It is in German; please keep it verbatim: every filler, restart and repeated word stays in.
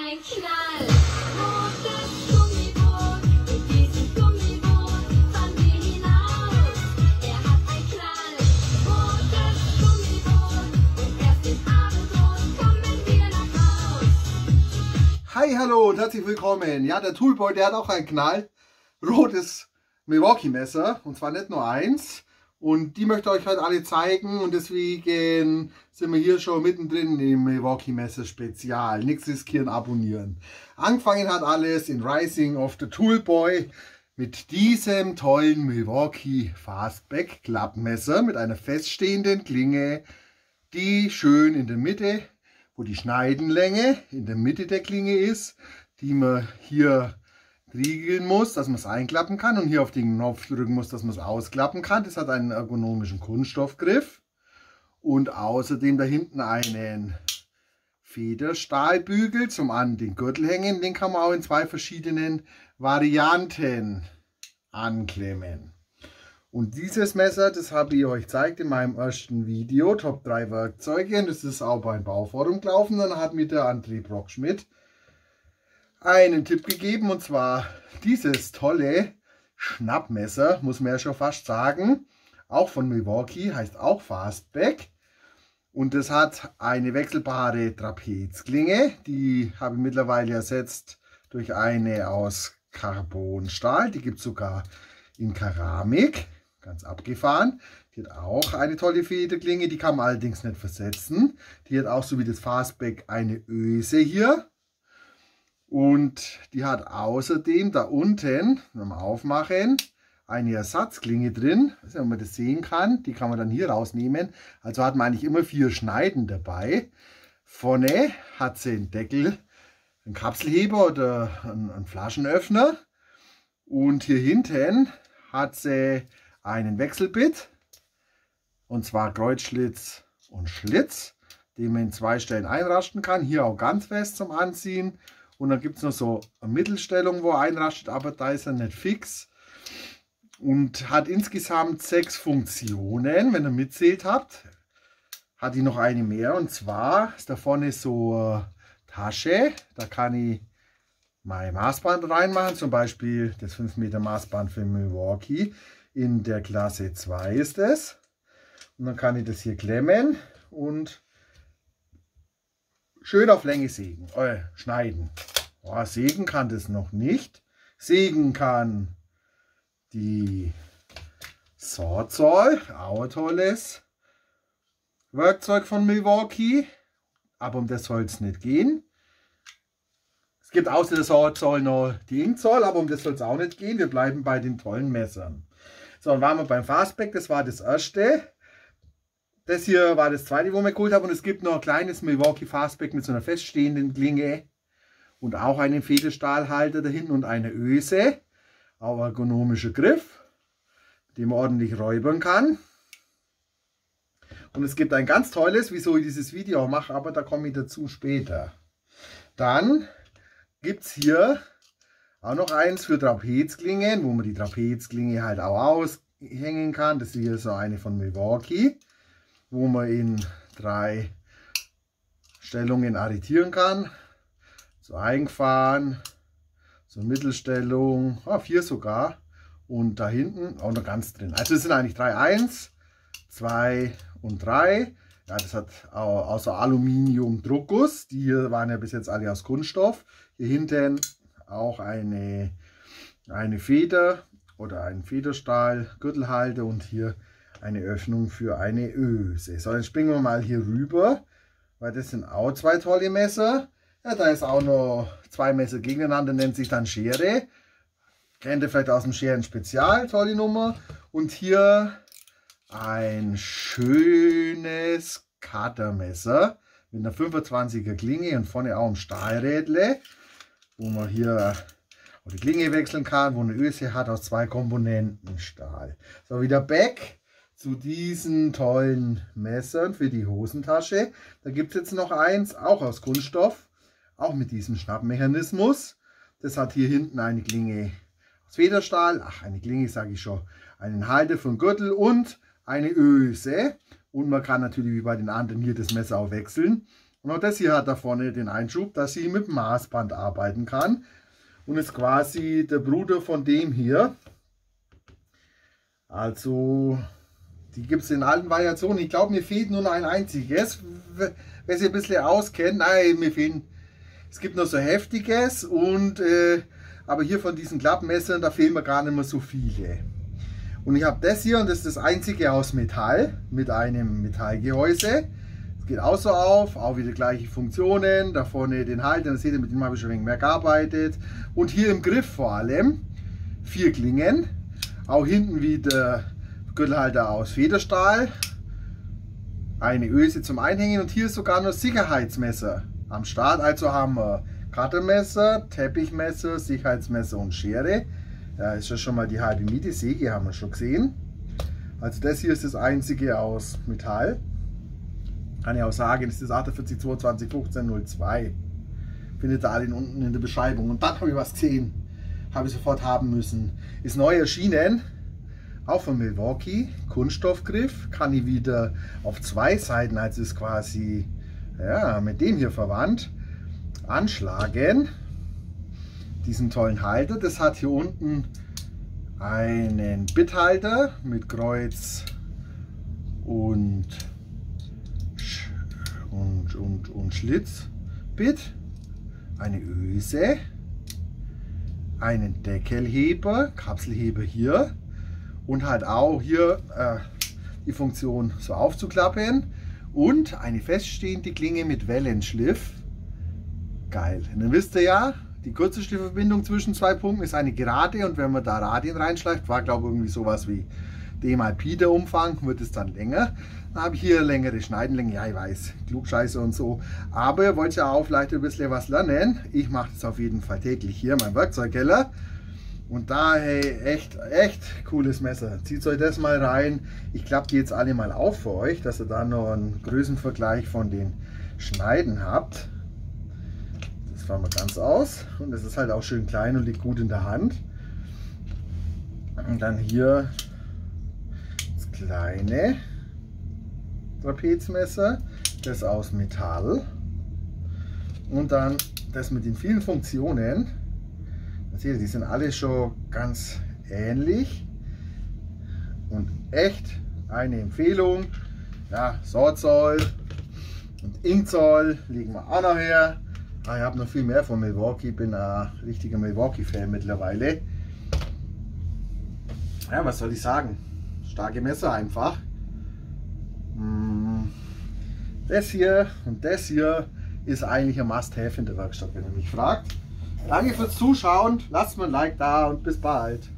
ein Knall. Rotes Gummiboot, mit diesem Gummiboot fahren wir hinaus. Er hat ein Knall. Rotes Gummiboot, und erst im Abendrot kommen wir nach Haus. Hi, hallo und herzlich willkommen. Ja, der Toolboy, der hat auch ein Knall. Rotes Milwaukee-Messer, und zwar nicht nur eins. Und die möchte ich euch heute alle zeigen, und deswegen sind wir hier schon mittendrin im Milwaukee-Messer Spezial. Nichts riskieren, abonnieren. Angefangen hat alles in Rising of the Toolboy mit diesem tollen Milwaukee Fastback Klappmesser mit einer feststehenden Klinge, die schön in der Mitte, wo die Schneidenlänge in der Mitte der Klinge ist, die man hier riegeln muss, dass man es einklappen kann, und hier auf den Knopf drücken muss, dass man es ausklappen kann. Das hat einen ergonomischen Kunststoffgriff und außerdem da hinten einen Federstahlbügel zum an den Gürtel hängen. Den kann man auch in zwei verschiedenen Varianten anklemmen. Und dieses Messer, das habe ich euch gezeigt in meinem ersten Video, Top drei Werkzeuge, und das ist auch beim Bauforum gelaufen. Dann hat mir der André Brockschmidt einen Tipp gegeben, und zwar dieses tolle Schnappmesser, muss man ja schon fast sagen, auch von Milwaukee, heißt auch Fastback, und das hat eine wechselbare Trapezklinge, die habe ich mittlerweile ersetzt durch eine aus Carbonstahl, die gibt es sogar in Keramik, ganz abgefahren. Die hat auch eine tolle Federklinge, die kann man allerdings nicht versetzen. Die hat auch so wie das Fastback eine Öse hier. Und die hat außerdem da unten, wenn wir aufmachen, eine Ersatzklinge drin, also wenn man das sehen kann, die kann man dann hier rausnehmen. Also hat man eigentlich immer vier Schneiden dabei. Vorne hat sie einen Deckel, einen Kapselheber oder einen, einen Flaschenöffner. Und hier hinten hat sie einen Wechselbit, und zwar Kreuzschlitz und Schlitz, den man in zwei Stellen einrasten kann. Hier auch ganz fest zum Anziehen. Und dann gibt es noch so eine Mittelstellung, wo er einrastet, aber da ist er nicht fix. Und hat insgesamt sechs Funktionen, wenn ihr mitzählt habt. Hat die noch eine mehr, und zwar ist da vorne so eine Tasche. Da kann ich mein Maßband reinmachen, zum Beispiel das fünf Meter Maßband für Milwaukee. In der Klasse zwei ist es. Und dann kann ich das hier klemmen und schön auf Länge sägen, äh, schneiden. Oh, sägen kann das noch nicht. Sägen kann die Sawzall, auch ein tolles Werkzeug von Milwaukee. Aber um das soll es nicht gehen. Es gibt außer der Sawzall noch die Inkzall, aber um das soll es auch nicht gehen. Wir bleiben bei den tollen Messern. So, dann waren wir beim Fastback, das war das erste. Das hier war das zweite, wo wir geholt haben, und es gibt noch ein kleines Milwaukee Fastback mit so einer feststehenden Klinge und auch einen Federstahlhalter da hinten und eine Öse. Auch ergonomischer Griff, mit dem man ordentlich räubern kann. Und es gibt ein ganz tolles, wieso ich dieses Video auch mache, aber da komme ich dazu später. Dann gibt es hier auch noch eins für Trapezklingen, wo man die Trapezklinge halt auch aushängen kann. Das ist hier so eine von Milwaukee, wo man in drei Stellungen arretieren kann. So eingefahren, so Mittelstellung, ah, vier sogar, und da hinten auch noch ganz drin. Also es sind eigentlich drei, eins, zwei und drei. Ja, das hat auch außer Aluminium Druckguss. Die hier waren ja bis jetzt alle aus Kunststoff. Hier hinten auch eine, eine Feder oder ein Federstahl Gürtelhalter, und hier eine Öffnung für eine Öse. So, dann springen wir mal hier rüber, weil das sind auch zwei tolle Messer. Ja, da ist auch noch zwei Messer gegeneinander, nennt sich dann Schere. Kennt ihr vielleicht aus dem Scheren Spezial, tolle Nummer. Und hier ein schönes Cuttermesser mit einer fünfundzwanziger Klinge und vorne auch ein Stahlrädle, wo man hier die Klinge wechseln kann, wo eine Öse hat aus zwei Komponenten Stahl. So, wieder back zu diesen tollen Messern für die Hosentasche. Da gibt es jetzt noch eins, auch aus Kunststoff, auch mit diesem Schnappmechanismus. Das hat hier hinten eine Klinge aus Federstahl, ach, eine Klinge sage ich schon, einen Halter für den Gürtel und eine Öse. Und man kann natürlich wie bei den anderen hier das Messer auch wechseln. Und auch das hier hat da vorne den Einschub, dass ich mit dem Maßband arbeiten kann. Und ist quasi der Bruder von dem hier. Also, die gibt es in allen Variationen. Ich glaube, mir fehlt nur noch ein einziges. Wer sich ein bisschen auskennt, nein, mir fehlen. Es gibt noch so heftiges und äh, aber hier von diesen Klappmessern, da fehlen mir gar nicht mehr so viele. Und ich habe das hier und das ist das einzige aus Metall mit einem Metallgehäuse. Es geht auch so auf, auch wieder gleiche Funktionen. Da vorne den Halter, das seht ihr, mit dem habe ich schon ein wenig mehr gearbeitet. Und hier im Griff vor allem vier Klingen. Auch hinten wieder Gürtelhalter aus Federstahl. Eine Öse zum Einhängen und hier ist sogar noch Sicherheitsmesser am Start. Also haben wir Cuttermesser, Teppichmesser, Sicherheitsmesser und Schere. Da ist ja schon mal die halbe Miete. Säge haben wir schon gesehen. Also das hier ist das einzige aus Metall. Kann ich auch sagen, das ist das achtundvierzig zweiundzwanzig fünfzehn null zwei. Findet ihr alle unten in der Beschreibung. Und dann habe ich was gesehen. Habe ich sofort haben müssen. Ist neu erschienen. Auch von Milwaukee. Kunststoffgriff. Kann ich wieder auf zwei Seiten, also ist quasi ja, mit dem hier verwandt, anschlagen. Diesen tollen Halter. Das hat hier unten einen Bithalter mit Kreuz und, und, und, und Schlitzbit. Eine Öse. Einen Deckelheber, Kapselheber hier. Und halt auch hier äh, die Funktion so aufzuklappen. Und eine feststehende Klinge mit Wellenschliff. Geil. Und dann wisst ihr ja, die kürzeste Verbindung zwischen zwei Punkten ist eine gerade. Und wenn man da Radien reinschleift, war glaube ich irgendwie sowas wie D mal Pi der Umfang, wird es dann länger. Dann habe ich hier längere Schneidenlänge. Ja, ich weiß, Klugscheiße und so. Aber ihr wollt ja auch vielleicht ein bisschen was lernen. Ich mache das auf jeden Fall täglich hier, mein Werkzeugkeller. Und da, hey, echt, echt cooles Messer. Zieht euch das mal rein. Ich klappe die jetzt alle mal auf für euch, dass ihr da noch einen Größenvergleich von den Schneiden habt. Das fahren wir ganz aus. Und das ist halt auch schön klein und liegt gut in der Hand. Und dann hier das kleine Trapezmesser. Das aus Metall. Und dann das mit den vielen Funktionen. Seht ihr, die sind alle schon ganz ähnlich und echt eine Empfehlung. Ja, Swordzoll und Inkzoll liegen wir auch noch her. Ah, ich habe noch viel mehr von Milwaukee, bin ein richtiger Milwaukee-Fan mittlerweile. Ja, was soll ich sagen? Starke Messer einfach. Das hier und das hier ist eigentlich ein Must-Have in der Werkstatt, wenn ihr mich fragt. Danke fürs Zuschauen, lasst mir ein Like da und bis bald.